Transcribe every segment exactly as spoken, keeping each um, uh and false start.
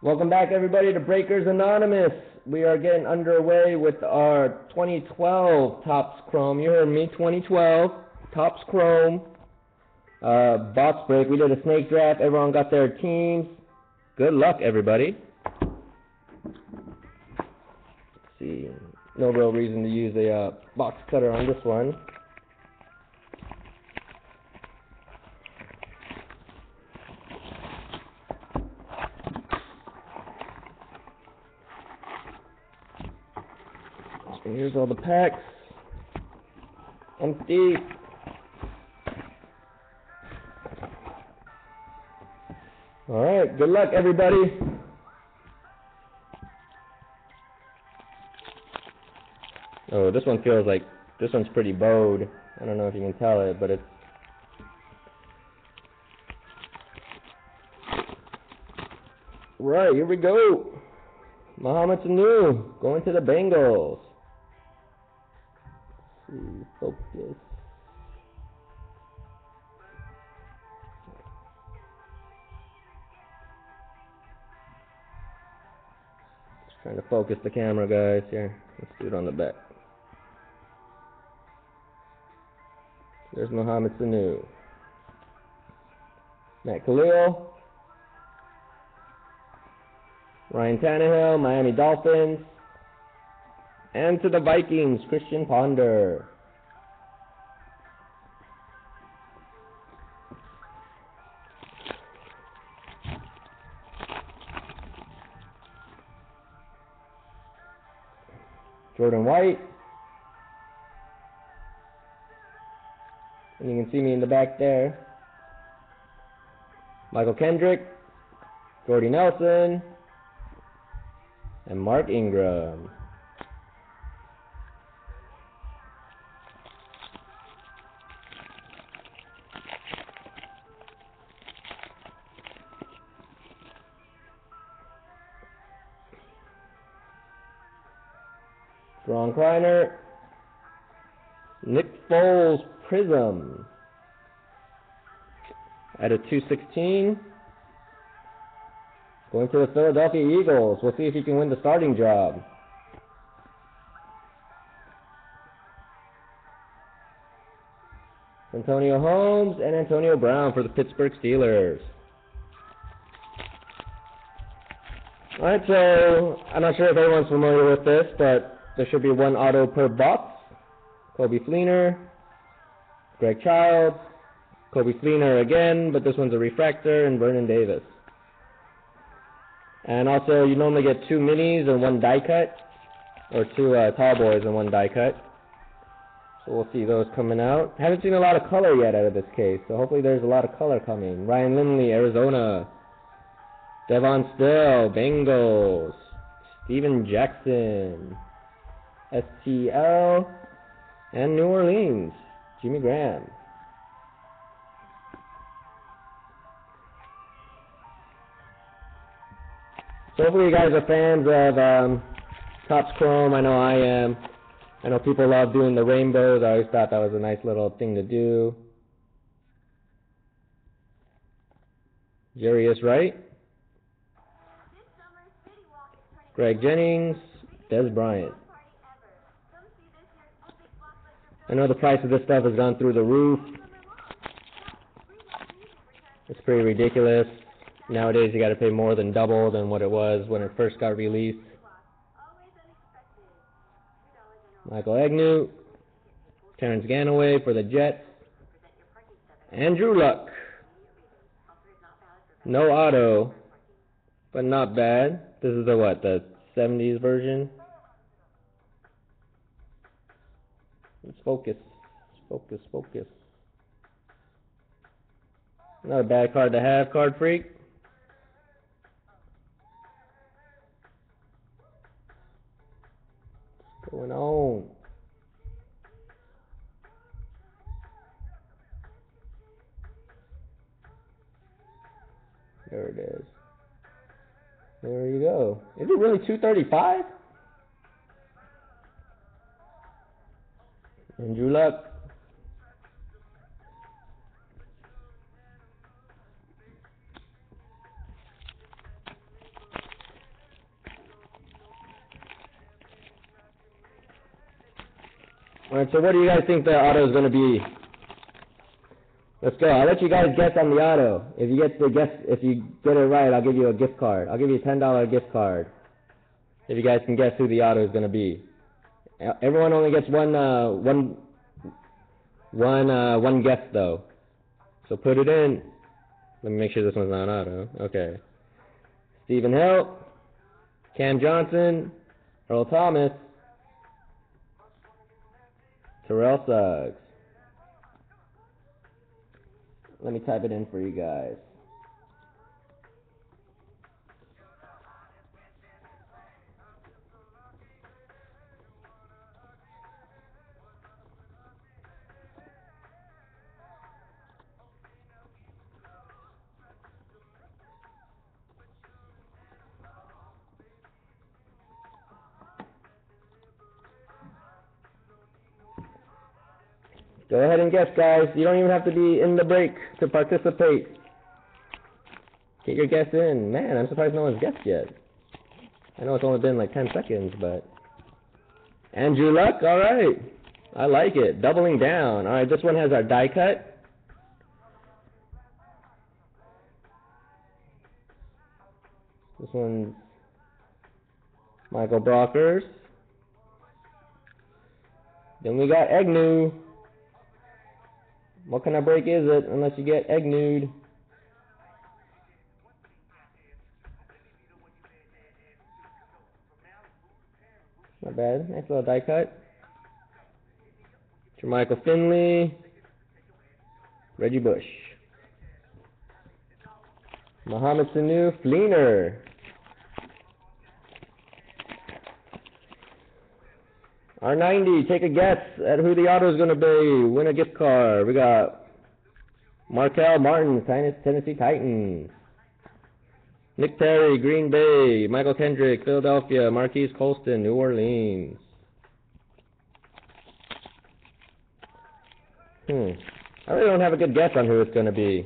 Welcome back, everybody, to Breakers Anonymous. We are getting underway with our twenty twelve Topps Chrome. You heard me, twenty twelve Topps Chrome uh, box break. We did a snake draft. Everyone got their teams. Good luck, everybody. Let's see. No real reason to use a uh, box cutter on this one. And here's all the packs. Empty. Alright, good luck, everybody. Oh, this one feels like, this one's pretty bowed. I don't know if you can tell it, but it's... Right, here we go. Mohamed Sanu going to the Bengals. Let's see, focus. Just trying to focus the camera, guys. Here, let's do it on the back. There's Mohamed Sanu. Matt Khalil. Ryan Tannehill, Miami Dolphins. And to the Vikings, Christian Ponder. Jordan White. And you can see me in the back there. Michael Kendrick. Jordy Nelson. And Mark Ingram. Ron Kleiner. Nick Foles Prism. At a two sixteen. Going to the Philadelphia Eagles. We'll see if he can win the starting job. Antonio Holmes and Antonio Brown for the Pittsburgh Steelers. Alright, so I'm not sure if everyone's familiar with this, but there should be one auto per box. Kobe Fleener, Greg Childs, Kobe Fleener again, but this one's a refractor, and Vernon Davis. And also, you normally get two minis and one die cut, or two uh, tall boys and one die cut. So we'll see those coming out. Haven't seen a lot of color yet out of this case, so hopefully there's a lot of color coming. Ryan Lindley, Arizona. Devon Still, Bengals. Steven Jackson, S T L, and New Orleans, Jimmy Graham. So hopefully you guys are fans of um, Topps Chrome. I know I am. I know people love doing the rainbows. I always thought that was a nice little thing to do. Jarius Wright. Greg Jennings. Dez Bryant. I know the price of this stuff has gone through the roof. It's pretty ridiculous. Nowadays, you got to pay more than double than what it was when it first got released. Michael Agnew, Terrence Ganaway for the Jets, Andrew Luck. No auto, but not bad. This is the what, the seventies version? Let's focus, focus, focus. Not a bad card to have, Card Freak. What's going on? There it is. There you go. Is it really two thirty-five? Andrew Luck. Alright, so what do you guys think the auto is going to be? Let's go. I'll let you guys guess on the auto. If you get the guess, if you get it right, I'll give you a gift card. I'll give you a ten dollar gift card. If you guys can guess who the auto is going to be. Everyone only gets one, uh, one, one, uh, one guess though. So put it in. Let me make sure this one's not an auto. Okay. Stephen Hill, Cam Johnson, Earl Thomas, Terrell Suggs. Let me type it in for you guys. Go ahead and guess, guys. You don't even have to be in the break to participate. Get your guess in. Man, I'm surprised no one's guessed yet. I know it's only been like ten seconds, but... Andrew Luck, alright. I like it. Doubling down. Alright, this one has our die cut. This one's Michael Brockers. Then we got Egnew. What kind of break is it unless you get Egnewed? Not bad. Nice little die cut. Jermichael Finley. Reggie Bush. Mohamed Sanu Fleener. R ninety, take a guess at who the auto is going to be. Win a gift card. We got Markel Martin, Tennessee Titans. Nick Perry, Green Bay. Michael Kendrick, Philadelphia. Marquise Colston, New Orleans. Hmm. I really don't have a good guess on who it's going to be.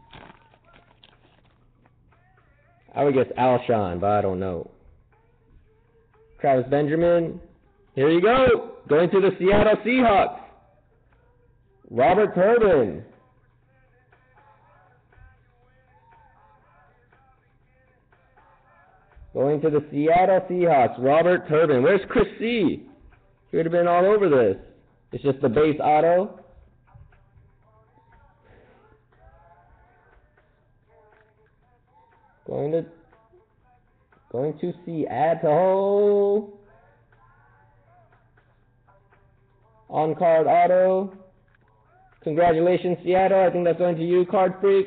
I would guess Alshon, but I don't know. Travis Benjamin. Here you go. Going to the Seattle Seahawks. Robert Turbin. Going to the Seattle Seahawks. Robert Turbin. Where's Chris C? He would have been all over this. It's just the base auto. Going to going to Seattle. On card auto. Congratulations, Seattle. I think that's going to you, Card Freak.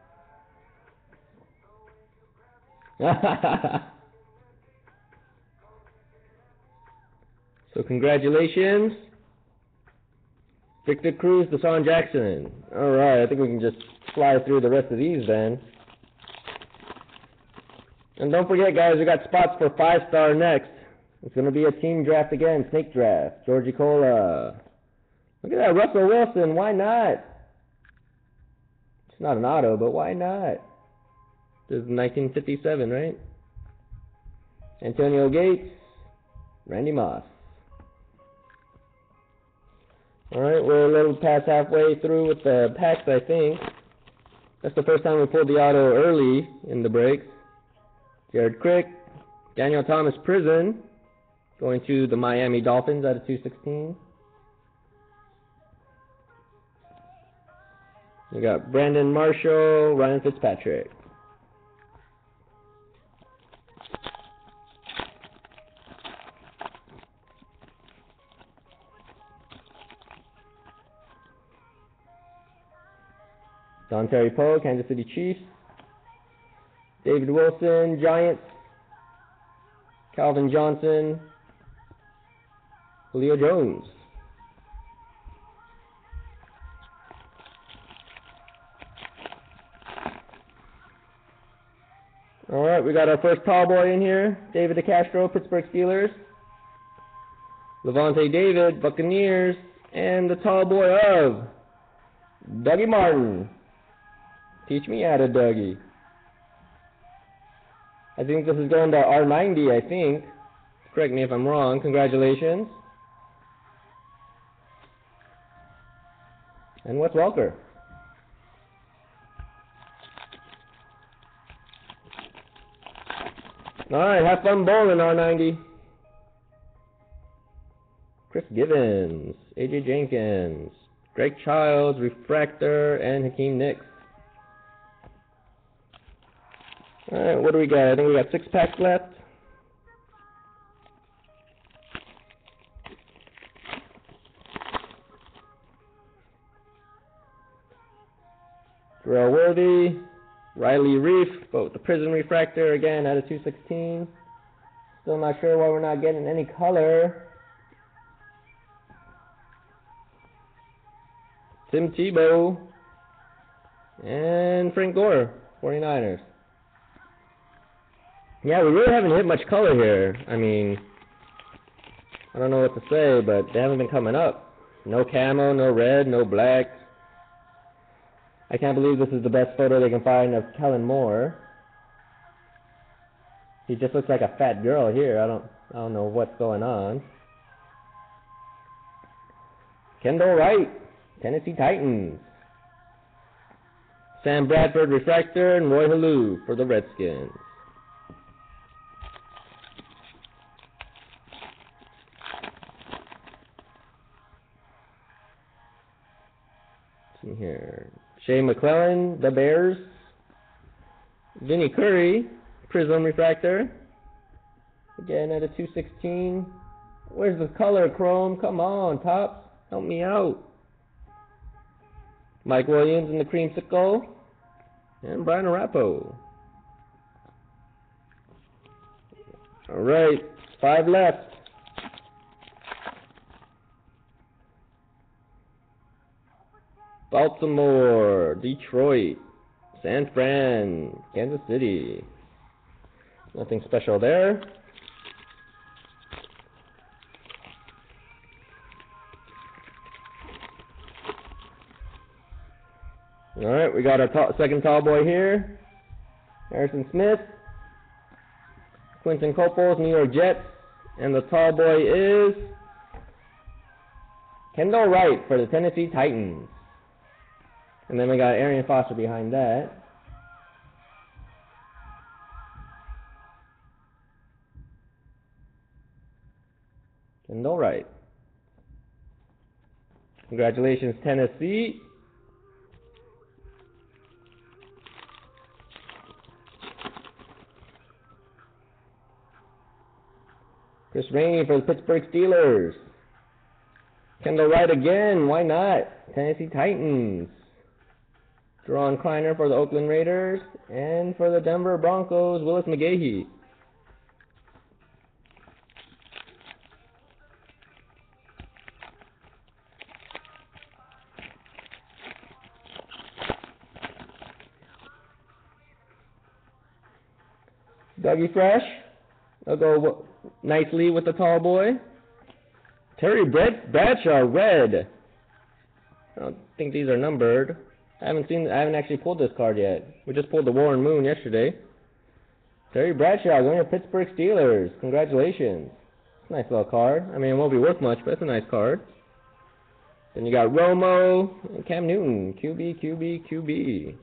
So congratulations. Victor Cruz, Deshaun Jackson. Alright, I think we can just fly through the rest of these then. And don't forget, guys, we got spots for five star next. It's going to be a team draft again, snake draft. Georgie Cola. Look at that, Russell Wilson. Why not? It's not an auto, but why not? This is nineteen fifty-seven, right? Antonio Gates. Randy Moss. Alright, we're a little past halfway through with the packs, I think. That's the first time we pulled the auto early in the breaks. Jared Crick. Daniel Thomas Prison. Going to the Miami Dolphins out of two sixteen. We got Brandon Marshall, Ryan Fitzpatrick. Don Terry Poe, Kansas City Chiefs. David Wilson, Giants. Calvin Johnson. Julio Jones. Alright, we got our first tall boy in here. David DeCastro, Pittsburgh Steelers. Levante David, Buccaneers. And the tall boy of Dougie Martin. Teach me how to Dougie. I think this is going to R ninety, I think. Correct me if I'm wrong. Congratulations. And Wes Welker. Alright, have fun bowling, R ninety. Chris Givens, A J Jenkins, Greg Childs, Refractor, and Hakeem Nicks. Alright, what do we got? I think we got six packs left. Darrell Worthy, Riley Reef, but with the Prism Refractor again out of two sixteen. Still not sure why we're not getting any color. Tim Tebow and Frank Gore, forty-niners. Yeah, we really haven't hit much color here. I mean, I don't know what to say, but they haven't been coming up. No camo, no red, no black. I can't believe this is the best photo they can find of Kellen Moore. He just looks like a fat girl here. I don't, I don't know what's going on. Kendall Wright, Tennessee Titans. Sam Bradford, Refractor, and Roy Halou for the Redskins. Let's see here. Shea McClellan, the Bears. Vinny Curry, Prism Refractor. Again at a two sixteen. Where's the color, Chrome? Come on, Tops. Help me out. Mike Williams in the Creamsicle. And Brian Arapo. Alright, five left. Baltimore, Detroit, San Fran, Kansas City. Nothing special there. Alright, we got our tall, second tall boy here. Harrison Smith. Quinton Coples, New York Jets. And the tall boy is Kendall Wright for the Tennessee Titans. And then we got Arian Foster behind that. Kendall Wright. Congratulations, Tennessee. Chris Rainey for the Pittsburgh Steelers. Kendall Wright again, why not? Tennessee Titans. Deron Kleiner for the Oakland Raiders. And for the Denver Broncos, Willis McGahee. Dougie Fresh. I'll go nicely with the tall boy. Terry Bradshaw, red. I don't think these are numbered. I haven't seen. I haven't actually pulled this card yet. We just pulled the Warren Moon yesterday. Terry Bradshaw, going to Pittsburgh Steelers. Congratulations. It's a nice little card. I mean, it won't be worth much, but it's a nice card. Then you got Romo and Cam Newton. Q B, Q B, Q B.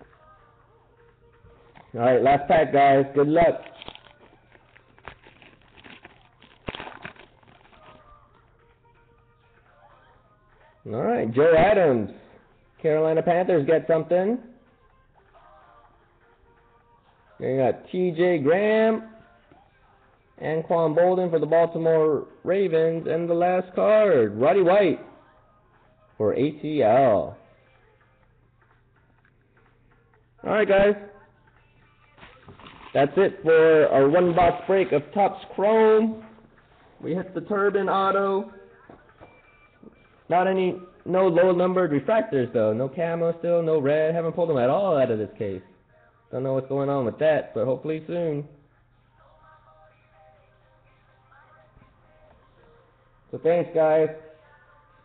All right, last pack, guys. Good luck. All right, Joe Adams. Carolina Panthers get something. You got T J Graham and Quan Bolden for the Baltimore Ravens. And the last card, Roddy White for A T L. All right, guys. That's it for our one box break of Topps Chrome. We hit the Turban Auto. Not any, no low numbered refractors though. No camo still, no red. Haven't pulled them at all out of this case. Don't know what's going on with that, but hopefully soon. So thanks, guys.